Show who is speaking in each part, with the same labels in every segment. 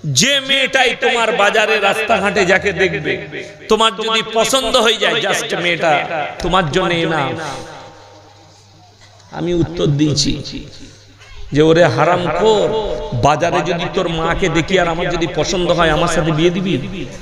Speaker 1: যে মেয়েটাই তোমার বাজারে রাস্তাঘাটে যাকে দেখবে তোমার যদি পছন্দ হয়ে যায়, জাস্ট মেয়েটা তোমার জন্য না। আমি উত্তর দিয়েছি যে ওরে হারামখোর, বাজারে যদি তোর মাকে দেখি আর আমার যদি পছন্দ হয় আমার সাথে বিয়ে দিবি?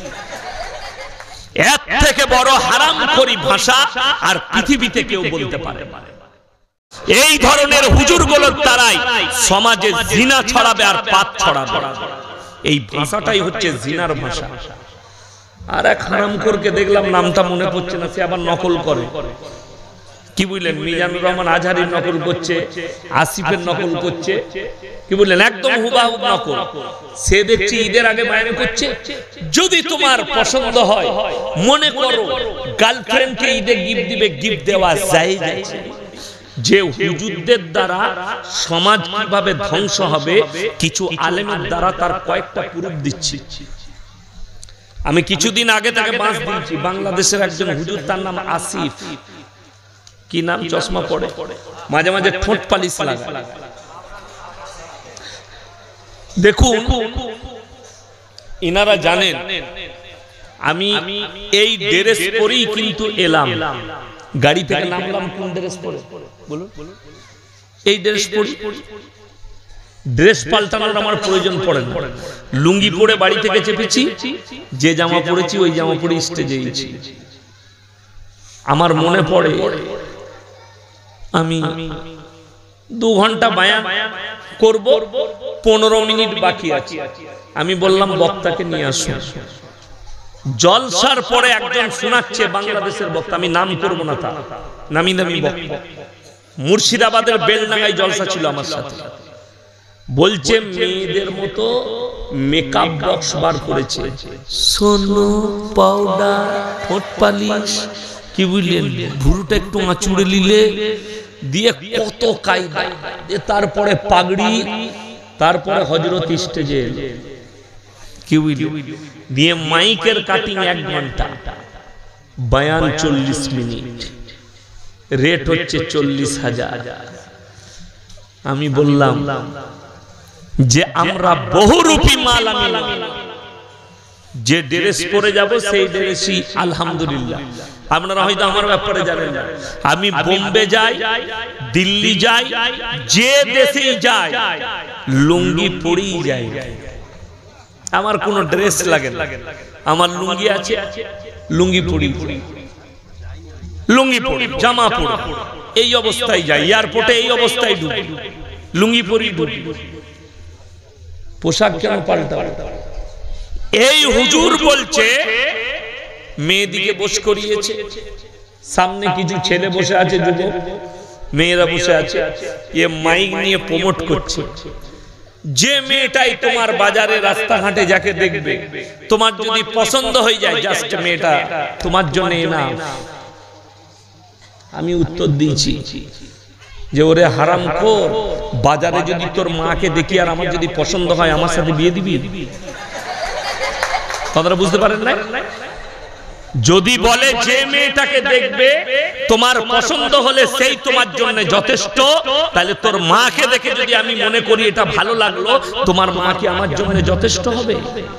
Speaker 1: এর থেকে বড় হারামখোরি ভাষা আর পৃথিবীতে কেউ বলতে পারে না। এই ধরনের হুজুরগুলোর দ্বারাই সমাজে জিনা ছড়াবে আর পাপ ছড়াবে। এই ভাষাটাই হচ্ছে জিনার ভাষা। আর এক হারামখোরকে দেখলাম, নামটা মনে পড়ছে না, সে আবার নকল করে। কি বুঝলেন? মিজানুর রহমান আজহারির নকল করছে, আসিফের নকল করছে, কি বুঝলেন? একদম হুবাহুব নকল। সে দেখছি ঈদের আগে বায়না করছে, যদি তোমার পছন্দ হয় মনে করো গার্লফ্রেন্ডকে ঈদে গিফট দিবে, গিফট দেওয়া জায়েজ আছে। যে হুজুরদের দ্বারা সমাজ কিভাবে ধ্বংস হবে কিছু আলেমের দ্বারা তার কয়েকটা প্রুফ দিচ্ছি। আমি কিছুদিন আগে তাকে বাঁশ দিয়েছি। বাংলাদেশের একজন হুজুর, তার নাম আসিফ। কি নাম? চশমা পড়ে, মাঝে মাঝে ঠোঁট পালিশ লাগায়। দেখুন, ইনারা জানেন আমি এই ড্রেস পরেই কিন্তু এলাম, গাড়ি থেকে নামলাম কোন ড্রেস পরে বলুন? এই ড্রেস পরি। ড্রেস পাল্টানোর আমার প্রয়োজন পড়ে না। লুঙ্গি পরে বাড়ি থেকে চেপেছি, যে জামা পরেছি ওই জামা পরে স্টেজে গেছি। আমার মনে পড়ে আমি 2 ঘন্টা বায়ান করব, 15 মিনিট বাকি আছে। আমি বললাম বক্তাকে নিয়ে আসুন। জলসার পরে একজন শোনাচ্ছে, বাংলাদেশের বক্তা, আমি নাম করব না, তা নামি নামি বক্তা, মুর্শিদাবাদের বেলডাঙ্গায় জলসা ছিল আমার সাথে। বলছে মেয়েদের মতো মেকআপ বক্স বার করেছে, সোনো, পাউডার, ঠোঁট পালিশ, কি বুঝলেন, ভুরুটা একটু আঁচুড়ে নিলে দিয়ে কত কায়দা, তারপরে পাগড়ি, তারপরে হযরত স্টেজে, কি বুঝলেন, দিয়ে মাইকের কাটিং 1 ঘন্টা, বয়ান 40 মিনিট, রেট হচ্ছে 40,000। আমি বললাম যে আমরা বহুরূপী মাল, আমি যে ড্রেস পরে যাব সেই ড্রেসই আলহামদুলিল্লাহ। আপনারা হয়তো আমার ব্যাপারে জানেন না, আমি বোম্বে যাই, দিল্লি যাই, যে দেশেই যাই লুঙ্গি পরেই যাই, আমার কোনো ড্রেস লাগে না। আমার লুঙ্গি আছে, লুঙ্গি পরি, লুঙ্গি পরি, জামা পরি, এই অবস্থায় যাই। এয়ারপোর্টে এই অবস্থায় ঢুকি, লুঙ্গি পরি ঢুকি। পোশাক কেন পাল্টাবো? এই হুজুর বলছে মেয়েদিকে বস করিয়েছে, সামনে কিছু ছেলে বসে আছে, যুবক মেয়েরা বসে আছে, এ মাইক নিয়ে প্রমোট করছে। যে মেয়েটাই তোমার বাজারে রাস্তাঘাটে যাকে দেখবে তোমার যদি পছন্দ হয়ে যায়, জাস্ট মেয়েটা তোমার জন্য না। আমি উত্তর দিয়েছি যে ওরে হারামখোর, বাজারে যদি তোর মাকে দেখি আর আমার যদি পছন্দ হয় আমার সাথে বিয়ে দিবি? কথাটা বুঝতে পারেন না? যদি বলে যে মেয়েটাকে দেখবে তোমার পছন্দ হলে সেই তোমার জন্য যথেষ্ট, তাহলে তোর মাকে দেখে যদি আমি মনে করি এটা ভালো লাগলো, তোমার মা কি আমার জন্য যথেষ্ট হবে?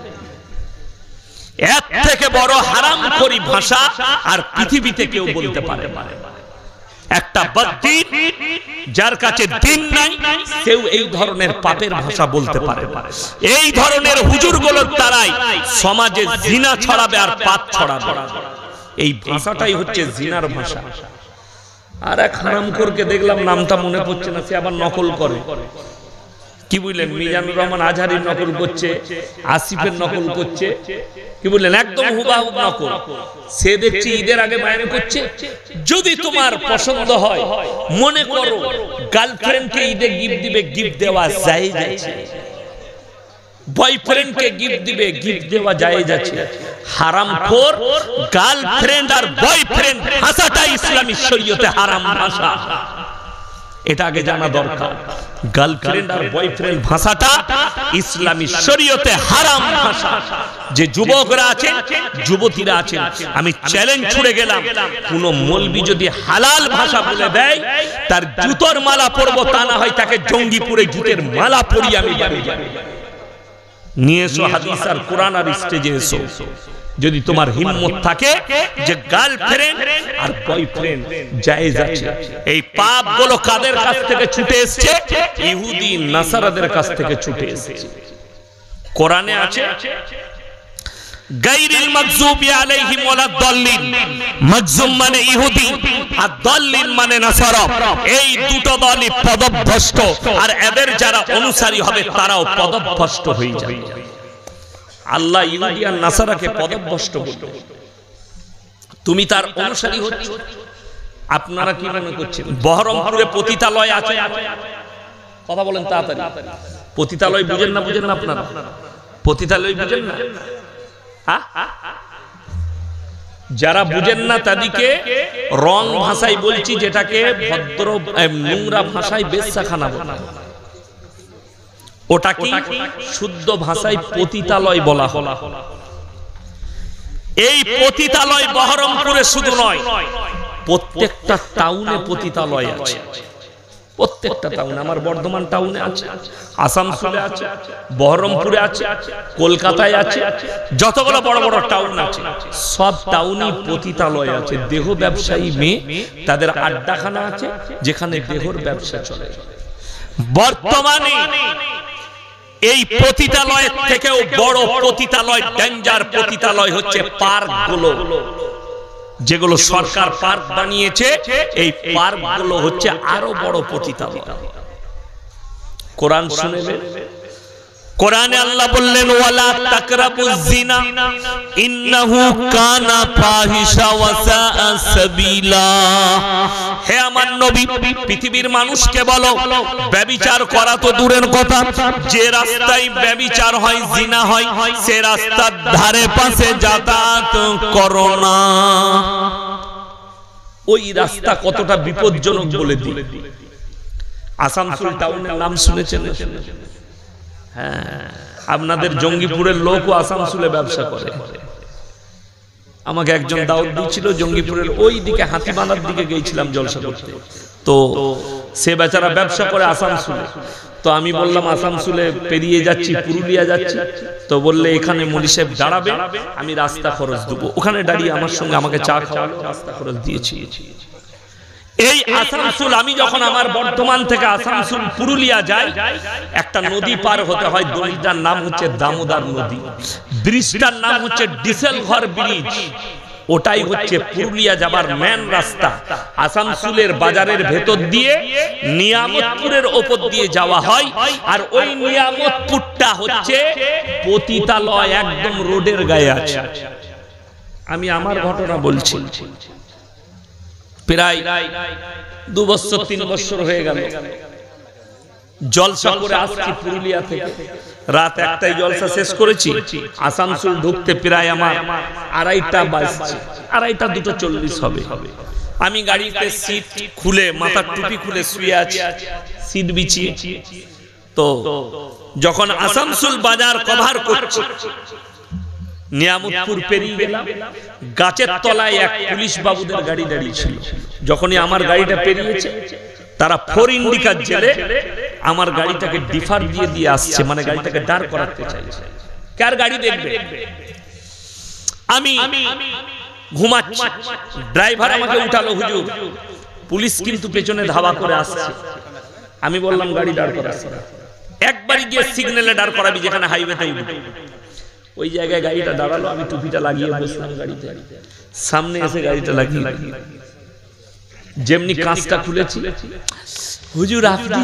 Speaker 1: এর থেকে বড় হারামখোরি ভাষা আর পৃথিবীতে কেউ বলতে পারে না। একটা বদ্দিন যার কাছে দিন নাই, সেও এই ধরনের পাপের ভাষা বলতে পারে। এই ধরনের হুজুরগুলোর দ্বারাই সমাজে জিনা ছড়াবে আর পাপ ছড়াবে। এই ভাষাটাই হচ্ছে জিনার ভাষা। আর এক হারামখোরকে দেখলাম, নামটা মনে পড়ছে না, সে আবার নকল করে। কি বুঝলেন? মিজানুর রহমান আজহারির নকল করছে, আসিফের নকল করছে, কি বুঝলেন? একদম হুবাহুব নকল। সে দেখছি ঈদের আগে বায়না করছে, যদি তোমার পছন্দ হয় মনে করো গার্লফ্রেন্ডকে ঈদে গিফট দিবে, গিফট দেওয়া জায়েজ আছে। বয়ফ্রেন্ডকে গিফট দিবে, গিফট দেওয়া জায়েজ আছে। হারামখোর, গার্লফ্রেন্ড আর বয়ফ্রেন্ড ভাষাটা ইসলামী শরীয়তে হারাম ভাষা, এটা আগে জানা দরকার। গার্লফ্রেন্ড আর বয়ফ্রেন্ড ভাষাটা ইসলামী শরীয়তে হারাম ভাষা। যে যুবকরা আছেন, যুবতীরা আছেন, আমি চ্যালেঞ্জ ছুড়ে গেলাম, কোন মৌলবি যদি হালাল ভাষা বলে দেয় তার জুতোর মালা পরবো, তা না হয় তাকে জঙ্গিপুরে জুতের মালা পরিয়ে আমি বাড়ি যাব। নিয়ে এসো হাদিস আর কোরআন আর স্টেজে এসো। যদি তোমার হিম্মত থাকে যে গার্লফ্রেন্ড আর বয়ফ্রেন্ড জায়েজ আছে, এই পাপগুলো কাদের কাছ থেকে ছুটে এসেছে? ইহুদি নাসারাদের কাছ থেকে ছুটে এসেছে। কোরআনে আছে গায়রিল মাগযুবি আলাইহিম ওয়ালাদ দাল্লিন, মাগযুম মানে ইহুদি আর দাল্লিন মানে নাসারা। এই দুটো দলই পদভ্রষ্ট, আর এদের যারা অনুসারী হবে তারাও পদভ্রষ্ট হয়ে যাবে। আল্লাহ ইহুদি আর নাসারাকে পদভ্রষ্ট করবে, তুমি তার অনুসারী হচ্ছ। আপনারা কি মনে করছেন বহরমপুরে পতিতালয় আছে? কথা বলেন তাড়াতাড়ি। পতিতালয় বুঝেন না? বুঝেন না আপনারা? পতিতালয় বুঝেন না? যারা বুঝেন না তাদেরকে রং ভাষায় বলছি, যেটাকে ভদ্র নোংরা ভাষায় বেশ্যাখানা বলা, ওটা কি শুদ্ধ ভাষায় পতিতালয় বলা হল। এই পতিতালয় বহরমপুরে শুধু নয়, প্রত্যেকটা টাউনে পতিতালয় আছে। প্রত্যেকটা টাউনে, আমার বর্ধমান টাউনে আছে, আসানসোলে আছে, বহরমপুরে আছে, কলকাতায় আছে, যতগুলো বড় বড় টাউন আছে সব টাউনই পতিতালয় আছে। দেহ ব্যবসায়ী মেয়ে, তাদের আড্ডাখানা আছে যেখানে দেহর ব্যবসা চলে। বর্তমানে এই পতিতালয়ের থেকেও বড় পতিতালয়, ডেঞ্জার পতিতালয় হচ্ছে পার্কগুলো, যেগুলো সরকার পার্ক বানিয়েছে। এই পার্কগুলো হচ্ছে আরো বড় পতিতালয়। কোরআন শুনবেন, কোরআনে আল্লাহ বললেন ওয়ালা তাকরাবুজ জিনা ইন্নাহু কানা ফাহিশা ওয়া সাআ সাবিলা। হে আমার নবী, পৃথিবীর মানুষকে বলো ব্যভিচার করা তো দূরের কথা, যে রাস্তায় ব্যভিচার হয়, জিনা হয়, সে রাস্তার ধারে পাশে যাতায়াত করো না। ওই রাস্তা কতটা বিপজ্জনক বলে দিই। আসানসোল টাউনের নাম শুনেছেন? হ্যাঁ, আপনাদের জঙ্গিপুরের লোকও আসানসোলে ব্যবসা করে। আমাকে একজন দাওয়াত দিয়েছিল জঙ্গিপুরের ওই দিকে, হাতিবান্ধার দিকে গিয়েছিলাম জলসা করতে। তো সে বেচারা ব্যবসা করে আসানসোলে। তো আমি বললাম আসানসোলে পেরিয়ে যাচ্ছি, পুরুলিয়া যাচ্ছি। তো বললে এখানে মলি সাহেব দাঁড়াবে, আমি রাস্তা খরচ দেবো। ওখানে দাঁড়িয়ে আমার সঙ্গে আমাকে চা খাওয়ালো, রাস্তা খরচ দিয়েছি। এই আসানসোল, আমি যখন আমার বর্ধমান থেকে আসানসোল পুরুলিয়া যাই, একটা নদী পার হতে হয়। নদীটার নাম হচ্ছে দামোদর নদী, ব্রিজটার নাম হচ্ছে ডিসেলঘর ব্রিজ। ওটাই হচ্ছে পুরুলিয়া যাবার মেন রাস্তা। আসানসোলের বাজারের ভেতর দিয়ে নিয়ামতপুরের ওপর দিয়ে যাওয়া হয়, আর ওই নিয়ামতপুরটা হচ্ছে পতিতালয়, একদম রোডের গায়ে আছে। আমি আমার ঘটনা বলছি, প্রায় 2 বছর 3 বছর হয়ে গেল জলসা করে আসছি পুরুলিয়া থেকে। রাত 1টায় জলসা শেষ করেছি, আসানসোল ঢুকতে প্রায় আমার 2:30 বাজছে, 2:30 2:40 হবে। আমি গাড়িতে সিট খুলে, মাথার টুপি খুলে শুয়ে আছি, সিট বিছিয়ে। তো যখন আসানসোল বাজার কভার করছি, নিয়ামতপুর পেরিয়ে গেলাম, গাছের তলায় এক পুলিশ বাবুদের গাড়ি দাঁড়িয়ে ছিল। যখনই আমার গাড়িটা পেরিয়েছে, তারা 4 ইন্ডিকার জেলে আমার গাড়িটাকে ডিফার দিয়ে দিয়ে আসছে, মানে গাড়িটাকে দাঁড় করাতে চাইছে। কার গাড়ি দেখবে? আমি ঘুমাচ্ছি, ড্রাইভার আমাকে উঠালো, হুজুর পুলিশ কিন্তু পেছনে ধাওয়া করে আসছে। আমি বললাম গাড়ি দাঁড় করাচ্ছি না, একবারই গিয়ে সিগন্যালে দাঁড় করাবি যেখানে হাইওয়েতে উঠবে। ওই জায়গায় গাড়িটা দাঁড়ালো, আমি টুপিটা লাগিয়ে বসলাম গাড়িতে। সামনে এসে গাড়িটা লাগিয়ে যেমনি কাঁচটা খুলেছি, হুজুর আপনি?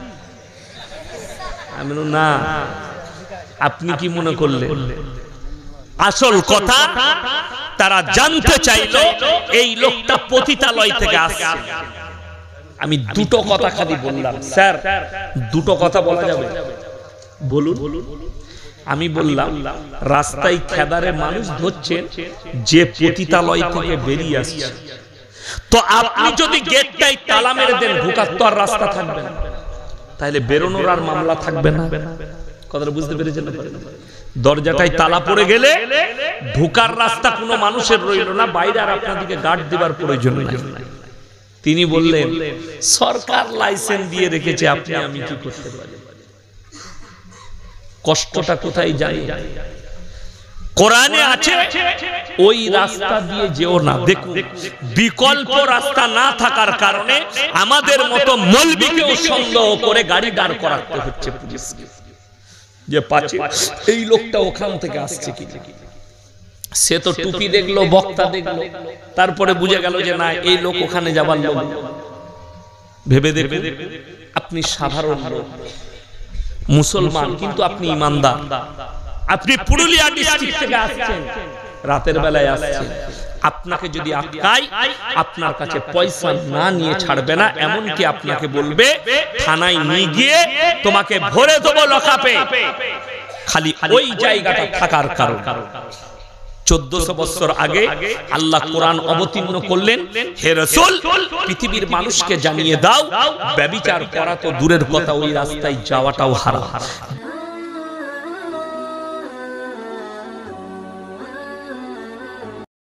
Speaker 1: আমি বললাম না, আপনি কি মনে করলেন? আসল কথা তারা জানতে চাইলো এই লোকটা পতিতালয় থেকে আসছে। আমি দুটো কথা খালি বললাম, স্যার দুটো কথা বলা যাবে? বলুন। আমি বললাম রাস্তায় খেদারে মানুষ ধরছেন যে পতিতালয় থেকে বেরিয়ে আসছে, তো আপনি যদি গেটটাই তালা মেরে দেন, ঢোকার তো আর রাস্তা থাকবে না, তাহলে বেরোনোর আর মামলা থাকবে না। কথাটা বুঝতে পেরেছেন? দরজাটাই তালা পড়ে গেলে ঢোকার রাস্তা কোনো মানুষের রইল না, বাইরে আর আপনাদেরকে গার্ড দেবার প্রয়োজন নাই। তিনি বললেন সরকার লাইসেন্স দিয়ে রেখেছে, আপনি আমি কি করতে পারি? কষ্টটা কোথায় জানি? কোরআনে আছে ওই রাস্তা দিয়ে যেও না। দেখুন, বিকল্প রাস্তা না থাকার কারণে আমাদের মতো মৌলবীকেও সন্দেহ করে গাড়ি দাঁড় করাতে হচ্ছে পুলিশকে, যে পাচ্ছে এই লোকটা ওখান থেকে আসছে কি। সে তো টুপি দেখলো, বক্তা দেখলো, তারপরে বুঝে গেল যে না, এই লোক ওখানে যাবার লোক। ভেবে দেখুন, আপনি সাধারণ লোক, মুসলমান, কিন্তু আপনি ইমানদার, আপনি পুরুলিয়া ডিস্ট্রিক্ট থেকে আসছেন, রাতের বেলায় আসছেন, আপনাকে যদি আটকায় আপনার কাছে পয়সা না নিয়ে ছাড়বে না, এমনকি আপনাকে বলবে থানায় নিয়ে গিয়ে তোমাকে ভরে দেবো লকআপে, খালি ওই জায়গাটা থাকার কারণ। 1400 বছর আগে আল্লাহ কোরআন অবতীর্ণ করলেন, হে রাসূল পৃথিবীর মানুষকে জানিয়ে দাও ব্যভিচার করা তো দূরের কথা, ওই রাস্তায় যাওয়াটাও হারাম।